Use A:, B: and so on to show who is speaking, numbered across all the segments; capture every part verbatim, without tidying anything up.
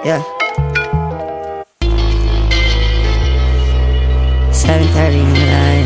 A: Yeah. seven thirty in the night.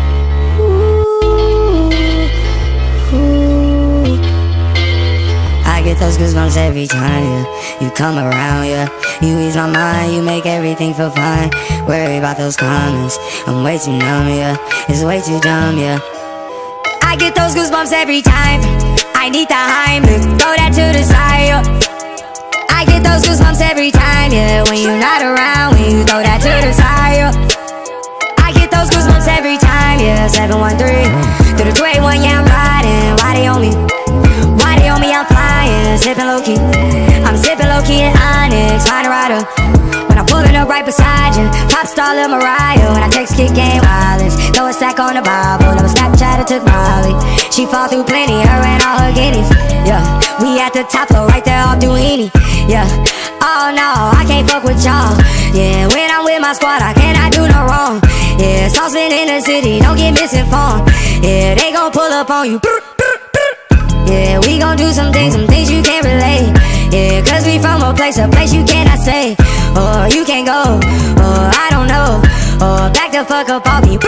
A: Ooh, ooh. I get those goosebumps every time, yeah. You come around, yeah. You ease my mind, you make everything feel fine. Worry about those comments, I'm way too numb, yeah. It's way too dumb, yeah. I get those goosebumps every time. I need the Heimlich, throw that to the side, yeah. I get those goosebumps every time, yeah. When you're not around, when you throw that to the side, yeah. I get those goosebumps every time, yeah. seven one three through the two eight one, yeah, I'm riding. Why they on me? Why they on me? I'm flying, sippin' low-key. I'm sippin' low-key in Onyx, find a rider. When I'm pulling up right beside you, pop star Lil Mariah. When I text kick game wildness, throw a stack on the Bible. Never Snapchat or took Molly. She fall through plenty, her and all her guineas. Yeah, we at the top floor, right there off Duini. Yeah, oh no, I can't fuck with y'all. Yeah, when I'm with my squad, I cannot do no wrong. Yeah, saucepan in the city, don't get misinformed. Yeah, they gon' pull up on you. Yeah, we gon' do some things, some things you can't relate. Yeah, cause we from a place, a place you cannot stay. Or you can't go, or I don't know. Or back the fuck up off me.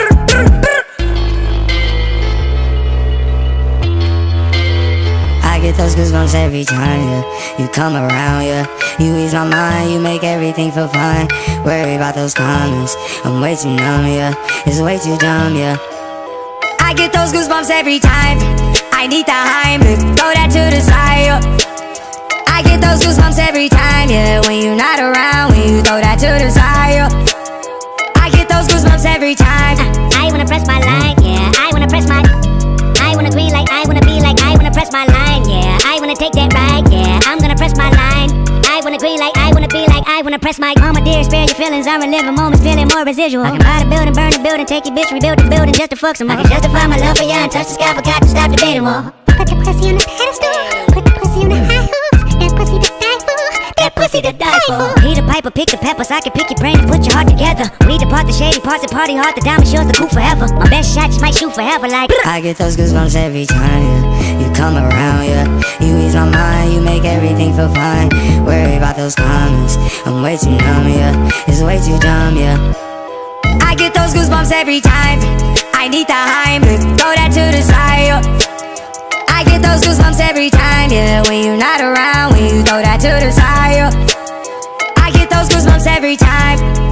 A: I get those goosebumps every time, yeah. You come around, yeah. You ease my mind, you make everything feel fine. Worry about those comments, I'm way too numb, yeah. It's way too dumb, yeah. I get those goosebumps every time. I need the Heimlich, throw that to the side, yeah. I get those goosebumps every time, yeah. When you're not around, when you throw that to the side, yeah. I get those goosebumps every time.
B: uh, I wanna press my line, yeah. I wanna press my I wanna agree like I wanna be like I wanna press my line, yeah. I wanna take that ride, yeah. I'm gonna press my line. I wanna agree like I wanna be like I wanna press my mama dear, spare your feelings, I'm reliving moments, feeling more residual. I can buy the building, burn the building, take your bitch, rebuild the building just to fuck some more. I can justify my love for you and touch the sky, forgot to stop debating more.
C: Put the pussy on the pedestal, put the pussy on the high hooks. That pussy to die for, that pussy to die for.
B: Peter Piper, pick the peppers, I can pick your brain and put your heart together. We depart the shady parts and party hard, the diamond shows the cool forever. My best shot just might shoot forever like
A: I get those goosebumps every time, yeah. You come around, yeah. You ease my mind, you make everything feel fine. Worry about those comments, I'm way too numb, yeah. It's way too dumb, yeah. I get those goosebumps every time. I need the Heimlich, throw that to the side, yeah. I get those goosebumps every time, yeah. When you're not around, when you throw that to the side, yeah. I get those goosebumps every time.